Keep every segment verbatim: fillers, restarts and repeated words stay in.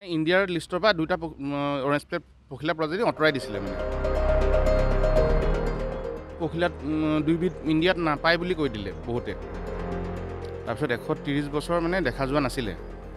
ইণ্ডিয়াৰ লিষ্টৰ পৰা দুটা অৰেঞ্জ প্লেট পখিলা প্ৰজাতি আঁতৰাই দিছিলে মানে পখিলাত দুইবিধ ইণ্ডিয়াত নাপায় বুলি কৈ দিলে বহুতে তাৰপিছত এশ ত্ৰিছ বছৰ মানে দেখা যোৱা নাছিলে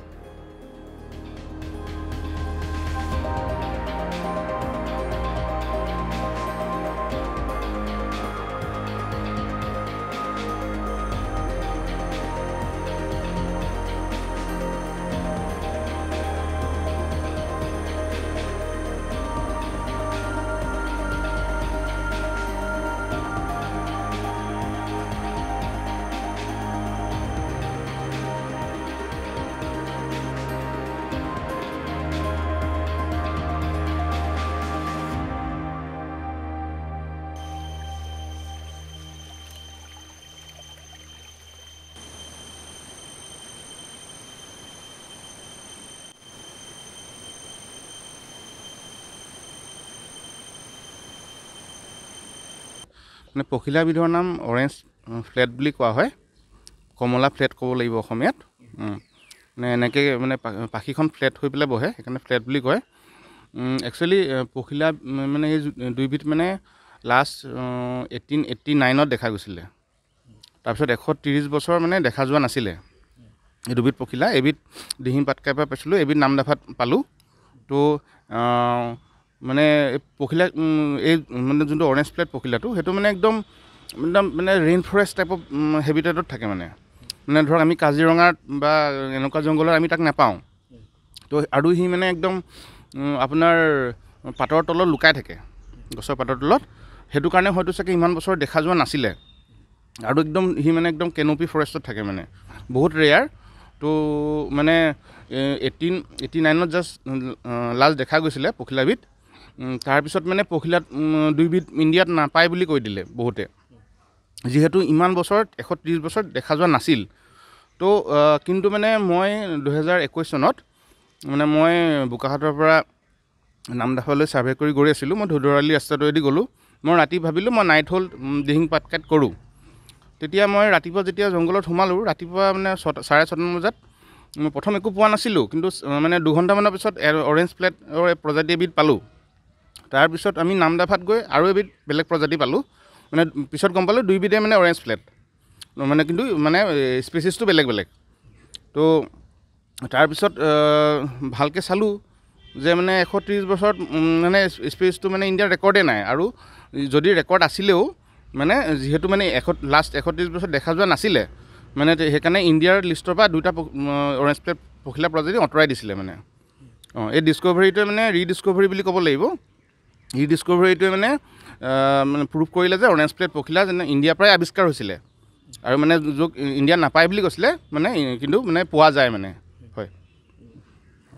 মানে পখিলাবিধৰ নাম অৰেঞ্জ ফ্লেট বুলি কোৱা হয় কমলা ফ্লেট ক'ব লাগিব অসমীয়াত মানে এনেকৈ মানে পাখিখন ফ্লেট হৈ পেলাই বহে সেইকাৰণে ফ্লেট বুলি কয় একচুৱেলি পখিলা মানে এই দুইবিধ মানে লাষ্ট এইটিন এইট্টি নাইনত দেখা গৈছিলে তাৰপিছত এশ ত্ৰিছ বছৰ মানে দেখা যোৱা নাছিলে এই দুবিধ পখিলা এবিধ দিহিং পাটকাইৰ পৰা পাইছিলোঁ এবিধ নামদাফাত পালোঁ তো মানে পখিলা এই মানে যোনটো অৰেঞ্জ প্লেট পখিলাটো সেইটো মানে একদম একদম মানে ৰেইন ফৰেষ্ট টাইপ অফ হেবিটেটত থাকে মানে মানে ধৰক আমি কাজিৰঙাত বা এনেকুৱা জংঘলত আমি তাক নাপাওঁ তো আৰু সি মানে একদম আপোনাৰ পাতৰ তলত লুকাই থাকে গছৰ পাতৰ তলত সেইটো কাৰণে হয়তো চাগে ইমান বছৰ দেখা যোৱা নাছিলে আৰু একদম সি মানে একদম কেনপি ফৰেষ্টত থাকে মানে বহুত ৰেয়াৰ তো মানে এইটিন এইটি নাইনত জাষ্ট লাষ্ট দেখা গৈছিলে পখিলাবিধ তাৰপিছত মানে পখিলাত দুইবিধ ইণ্ডিয়াত নাপায় বুলি কৈ দিলে বহুতে যিহেতু ইমান বছৰত এশ ত্ৰিছ বছৰ দেখা যোৱা নাছিল তো কিন্তু মানে মই দুহেজাৰ একৈছ চনত মানে মই বোকাখাটৰ পৰা নামদাফালৈ ছাৰ্ভে কৰি গৈ আছিলোঁ মই ধুধৰালি ৰাস্তাটোৱেদি গ'লোঁ মই ৰাতি ভাবিলোঁ মই নাইট হ'ল দিহিং পাটকাইত কৰোঁ তেতিয়া মই ৰাতিপুৱা যেতিয়া জংঘলত সোমালোঁ ৰাতিপুৱা মানে ছটা চাৰে ছটামান বজাত মই প্ৰথম একো পোৱা নাছিলোঁ কিন্তু মানে দুঘণ্টামানৰ পিছত অৰেঞ্জ প্লেটৰ প্ৰজাতি এবিধ পালোঁ তাৰপিছত আমি নামদাফাত গৈ আৰু এবিধ বেলেগ প্ৰজাতি পালোঁ মানে পিছত গম পালোঁ দুইবিধে মানে অৰেঞ্জ প্লেট মানে কিন্তু মানে স্পেচিছটো বেলেগ বেলেগ তো তাৰপিছত ভালকৈ চালোঁ যে মানে এশ ত্ৰিছ বছৰত মানে স্পেচিছটো মানে ইণ্ডিয়াৰ ৰেকৰ্ডে নাই আৰু যদি ৰেকৰ্ড আছিলেও মানে যিহেতু মানে এশ লাষ্ট এশ ত্ৰিছ বছৰত দেখা যোৱা নাছিলে মানে সেইকাৰণে ইণ্ডিয়াৰ লিষ্টৰ পৰা দুটা অৰেঞ্জ প্লেট পখিলা প্ৰজাতি আঁতৰাই দিছিলে মানে অঁ এই ডিস্কভাৰীটোৱে মানে ৰিডিস্কভাৰী বুলি ক'ব লাগিব ৰিডিস্কভাৰীটোৱে মানে মানে প্ৰুভ কৰিলে যে অৰেঞ্জ প্লেট পখিলা যেনে ইণ্ডিয়াৰ পৰাই আৱিষ্কাৰ হৈছিলে আৰু মানে য'ত ইণ্ডিয়াত নাপায় বুলি কৈছিলে মানে কিন্তু মানে পোৱা যায় মানে